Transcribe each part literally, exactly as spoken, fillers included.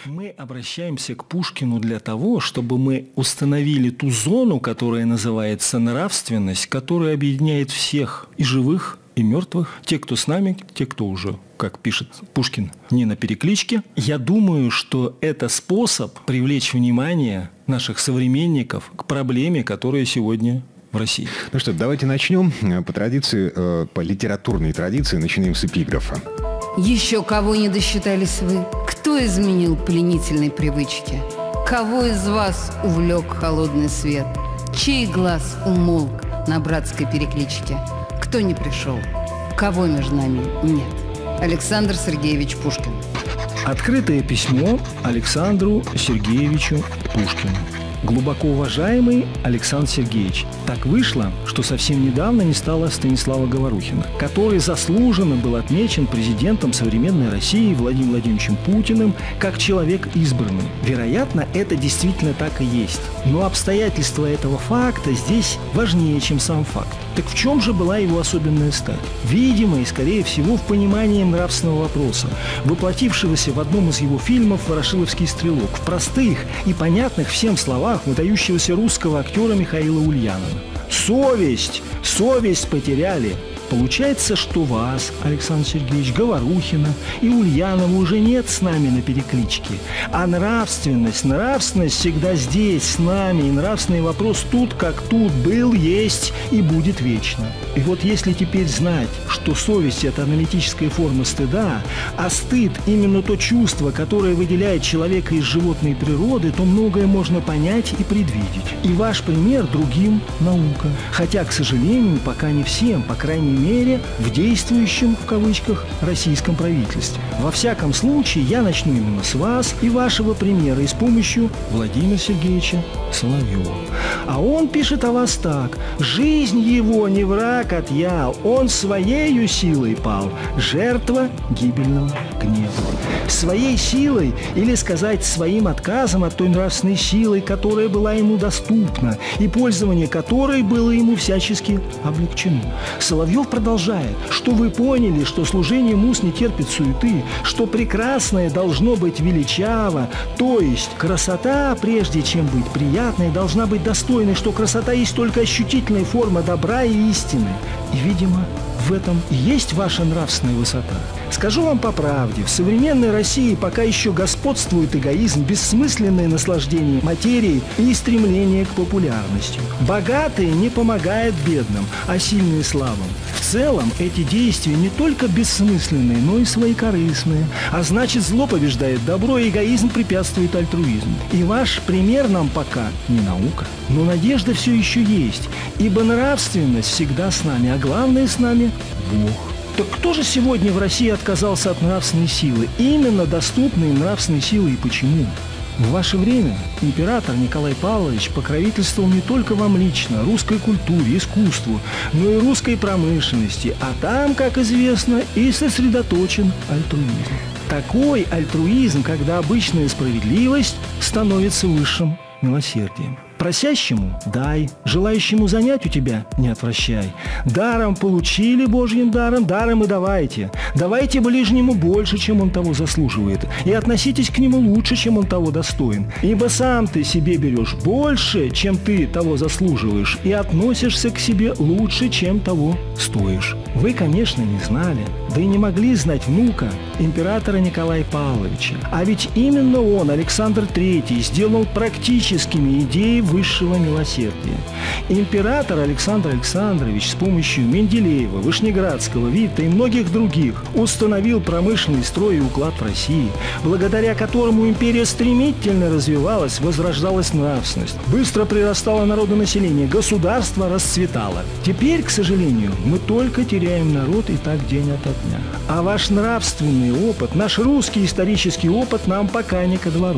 Мы обращаемся к Пушкину для того, чтобы мы установили ту зону, которая называется нравственность, которая объединяет всех, и живых, и мертвых, те, кто с нами, те, кто уже, как пишет Пушкин, не на перекличке. Я думаю, что это способ привлечь внимание наших современников к проблеме, которая сегодня в России. Ну что, давайте начнем. По традиции, по литературной традиции, начинаем с эпиграфа. Еще кого не досчитались вы? Кто изменил пленительной привычке? Кого из вас увлек холодный свет? Чей глаз умолк на братской перекличке? Кто не пришел? Кого между нами нет? Александр Сергеевич Пушкин. Открытое письмо Александру Сергеевичу Пушкину. Глубоко уважаемый Александр Сергеевич, так вышло, что совсем недавно не стало Станислава Говорухина, который заслуженно был отмечен президентом современной России Владимиром Владимировичем Путиным как человек избранный. Вероятно, это действительно так и есть. Но обстоятельства этого факта здесь важнее, чем сам факт. Так в чем же была его особенная стать? Видимо, и скорее всего в понимании нравственного вопроса, воплотившегося в одном из его фильмов «Ворошиловский стрелок», в простых и понятных всем словах выдающегося русского актера Михаила Ульянова. «Совесть! Совесть потеряли!» Получается, что вас, Александр Сергеевич, Говорухина и Ульянова уже нет с нами на перекличке. А нравственность, нравственность всегда здесь, с нами. И нравственный вопрос тут, как тут, был, есть и будет вечно. И вот если теперь знать, что совесть – это аналитическая форма стыда, а стыд – именно то чувство, которое выделяет человека из животной природы, то многое можно понять и предвидеть. И ваш пример другим – наука. Хотя, к сожалению, пока не всем, по крайней мере, в действующем, в кавычках, российском правительстве. Во всяком случае, я начну именно с вас и вашего примера и с помощью Владимира Сергеевича Соловьева. А он пишет о вас так. «Жизнь его не враг отъял, он своею силой пал, жертва гибельного гнева». Своей силой, или сказать, своим отказом от той нравственной силы, которая была ему доступна, и пользование которой было ему всячески облегчено. Соловьев продолжает, что вы поняли, что служение муз не терпит суеты, что прекрасное должно быть величаво, то есть красота, прежде чем быть приятной, должна быть достойной, что красота есть только ощутительная форма добра и истины. И, видимо, в этом и есть ваша нравственная высота. Скажу вам по правде, в современной России пока еще господствует эгоизм, бессмысленное наслаждение материей и стремление к популярности. Богатые не помогают бедным, а сильные слабым. В целом эти действия не только бессмысленные, но и своекорыстные. А значит, зло побеждает добро, и эгоизм препятствует альтруизму. И ваш пример нам пока не наука, но надежда все еще есть, ибо нравственность всегда с нами, а главное с нами – Бог. Так кто же сегодня в России отказался от нравственной силы? Именно доступной нравственной силы и почему? В ваше время император Николай Павлович покровительствовал не только вам лично, русской культуре, искусству, но и русской промышленности, а там, как известно, и сосредоточен альтруизм. Такой альтруизм, когда обычная справедливость становится высшим милосердием. Просящему – дай, желающему занять у тебя – не отвращай. Даром получили Божьим даром, даром и давайте. Давайте ближнему больше, чем он того заслуживает, и относитесь к нему лучше, чем он того достоин. Ибо сам ты себе берешь больше, чем ты того заслуживаешь, и относишься к себе лучше, чем того стоишь. Вы, конечно, не знали, да и не могли знать внука императора Николая Павловича. А ведь именно он, Александр Третий, сделал практическими идеи высшего милосердия. Император Александр Александрович с помощью Менделеева, Вышнеградского, Витта и многих других установил промышленный строй и уклад в России, благодаря которому империя стремительно развивалась, возрождалась нравственность, быстро прирастало народонаселение, государство расцветало. Теперь, к сожалению, мы только теряем народ и так день ото дня. А ваш нравственный опыт, наш русский исторический опыт нам пока не ко двору.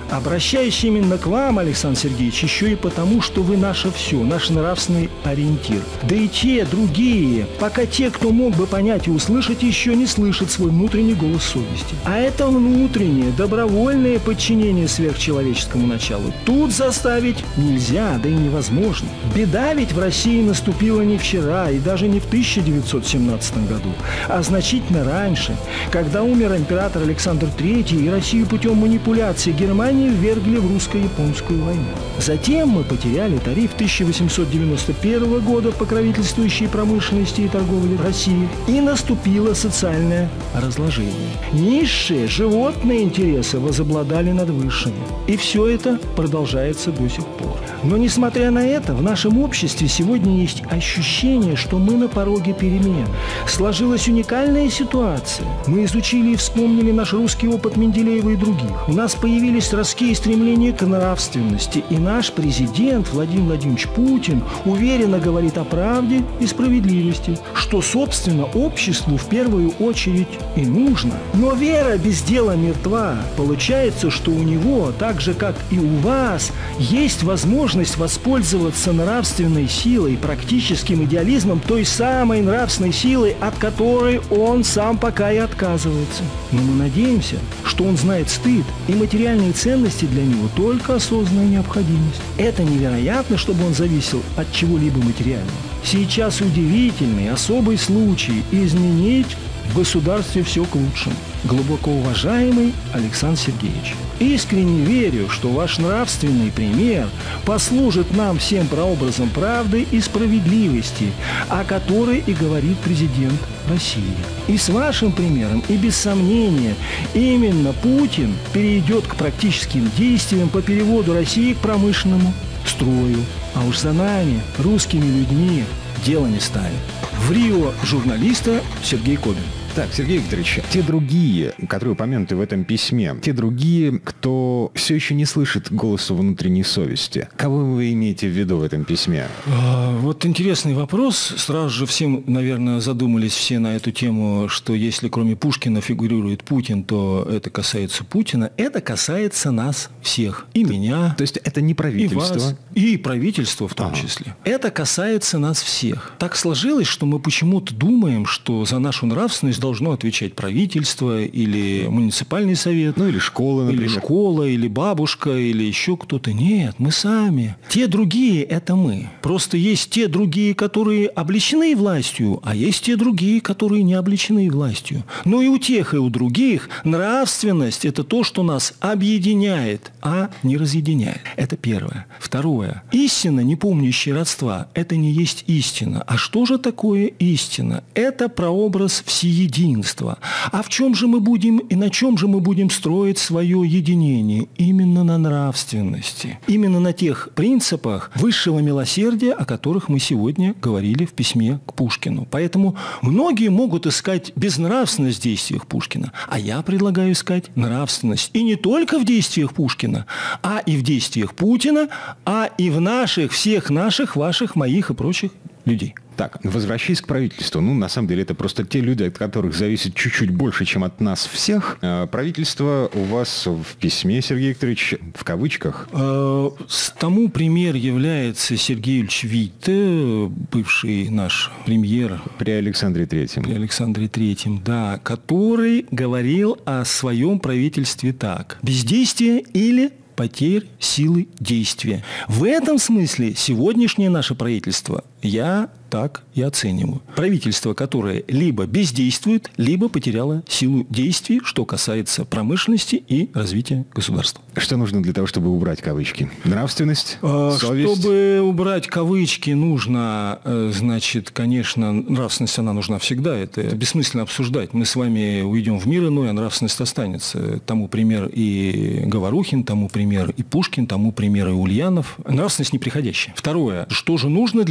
Обращаюсь именно к вам, Александр Сергеевич, еще и потому, что вы наше все, наш нравственный ориентир. Да и те, другие, пока те, кто мог бы понять и услышать, еще не слышат свой внутренний голос совести. А это внутреннее, добровольное подчинение сверхчеловеческому началу. Тут заставить нельзя, да и невозможно. Беда ведь в России наступила не вчера и даже не в тысяча девятьсот семнадцатом году, а значительно раньше, когда умер император Александр Третий, и Россию путем манипуляции Германии ввергли в русско-японскую войну. Затем мы потеряли тариф тысяча восемьсот девяносто первого года, покровительствующий промышленности и торговле России, и наступило социальное разложение. Низшие животные интересы возобладали над высшими. И все это продолжается до сих пор. Но, несмотря на это, в нашем обществе сегодня есть ощущение, что мы на пороге перемен. Сложилась уникальная ситуация. Мы изучили и вспомнили наш русский опыт Менделеева и других. У нас появились ростки стремления к нравственности. И наш президент Владимир Владимирович Путин уверенно говорит о правде и справедливости, что, собственно, обществу в первую очередь и нужно. Но вера без дела мертва. Получается, что у него, так же, как и у вас, есть возможность воспользоваться нравственной силой, практическим идеализмом, той самой нравственной силой, от которой он сам пока и отказывается. Но мы надеемся, что он знает стыд, и материальные ценности для него только осознанная необходимость. Это невероятно, чтобы он зависел от чего-либо материального. Сейчас удивительный, особый случай изменить в государстве все к лучшему. Глубоко уважаемый Александр Сергеевич, искренне верю, что ваш нравственный пример послужит нам всем прообразом правды и справедливости, о которой и говорит президент России. И с вашим примером, и без сомнения, именно Путин перейдет к практическим действиям по переводу России к промышленному строю. А уж за нами, русскими людьми, дело не станет. В Рио журналиста Сергей Кобин. Так, Сергей Викторович, те другие, которые упомянуты в этом письме, те другие, кто все еще не слышит голоса внутренней совести, кого вы имеете в виду в этом письме? А, вот интересный вопрос. Сразу же всем, наверное, задумались все на эту тему, что если кроме Пушкина фигурирует Путин, то это касается Путина. Это касается нас всех. И меня. То есть это не правительство? И вас, и правительство в том ага. числе. Это касается нас всех. Так сложилось, что мы почему-то думаем, что за нашу нравственность должно отвечать правительство или муниципальный совет. Ну, или школа, например. Или школа, или бабушка, или еще кто-то. Нет, мы сами. Те другие – это мы. Просто есть те другие, которые облечены властью, а есть те другие, которые не облечены властью. Но и у тех, и у других нравственность – это то, что нас объединяет, а не разъединяет. Это первое. Второе. Истина, не помнящая родства, это не есть истина. А что же такое истина? Это прообраз всеединства. А в чем же мы будем и на чем же мы будем строить свое единение? Именно на нравственности. Именно на тех принципах высшего милосердия, о которых мы сегодня говорили в письме к Пушкину. Поэтому многие могут искать безнравственность в действиях Пушкина, а я предлагаю искать нравственность. И не только в действиях Пушкина, а и в действиях Путина, а и в наших, всех наших, ваших, моих и прочих людей. Так, возвращаясь к правительству, ну, на самом деле, это просто те люди, от которых зависит чуть-чуть больше, чем от нас всех. Правительство у вас в письме, Сергей Викторович, в кавычках. Тому пример является Сергей Ильич Витте, бывший наш премьер. При Александре Третьем. При Александре Третьем, да, который говорил о своем правительстве так. Бездействие или потерь силы действия. В этом смысле сегодняшнее наше правительство я так и оцениваю. Правительство, которое либо бездействует, либо потеряло силу действий, что касается промышленности и развития государства. Что нужно для того, чтобы убрать кавычки? Нравственность? А, совесть? Чтобы убрать кавычки, нужно, значит, конечно, нравственность, она нужна всегда. Это бессмысленно обсуждать. Мы с вами уйдем в мир иной, а нравственность останется. Тому пример и Говорухин, тому пример и Пушкин, тому пример и Ульянов. Нравственность неприходящая. Второе. Что же нужно для того, чтобы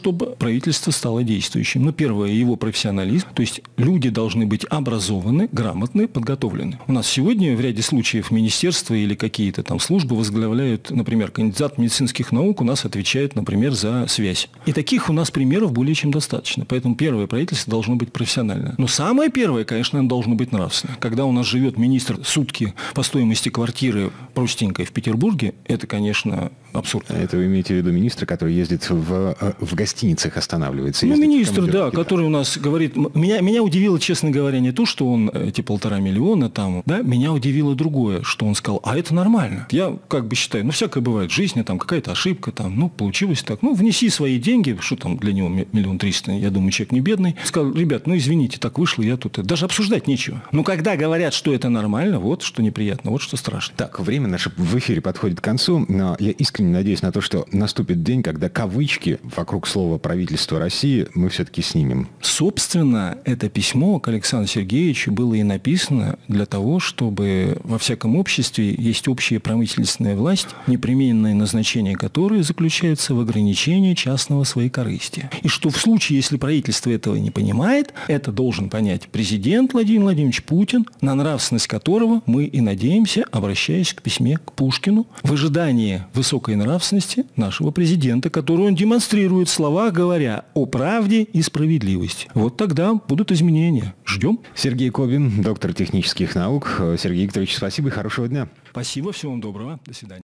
чтобы правительство стало действующим. Ну, первое, его профессионализм, то есть люди должны быть образованы, грамотны, подготовлены. У нас сегодня в ряде случаев министерства или какие-то там службы возглавляют, например, кандидат медицинских наук у нас отвечает, например, за связь. И таких у нас примеров более чем достаточно. Поэтому первое правительство должно быть профессиональное. Но самое первое, конечно, оно должно быть нравственное. Когда у нас живет министр сутки по стоимости квартиры простенькой в Петербурге, это, конечно, абсурд. Это вы имеете в виду министра, который ездит в, в гостиницах, останавливается? Ну, министр, да, который у нас говорит... Меня, меня удивило, честно говоря, не то, что он эти полтора миллиона там, да, меня удивило другое, что он сказал, а это нормально. Я как бы считаю, ну, всякое бывает в жизни, там какая-то ошибка, там, ну, получилось так. Ну, внеси свои деньги, что там для него миллион триста, я думаю, человек не бедный. Сказал, ребят, ну, извините, так вышло, я тут... Даже обсуждать нечего. Но когда говорят, что это нормально, вот что неприятно, вот что страшно. Так, время наше в эфире подходит к концу, но я искренне надеюсь на то, что наступит день, когда кавычки вокруг слова «правительство России» мы все-таки снимем. Собственно, это письмо к Александру Сергеевичу было и написано для того, чтобы во всяком обществе есть общая правительственная власть, непременное назначение которой заключается в ограничении частного своекорыстия. И что в случае, если правительство этого не понимает, это должен понять президент Владимир Владимирович Путин, на нравственность которого мы и надеемся, обращаясь к письме к Пушкину, в ожидании высокой нравственности нашего президента, которую он демонстрирует в словах, говоря о правде и справедливости. Вот тогда будут изменения. Ждем. Сергей Кобин, доктор технических наук. Сергей Викторович, спасибо и хорошего дня. Спасибо, всего вам доброго. До свидания.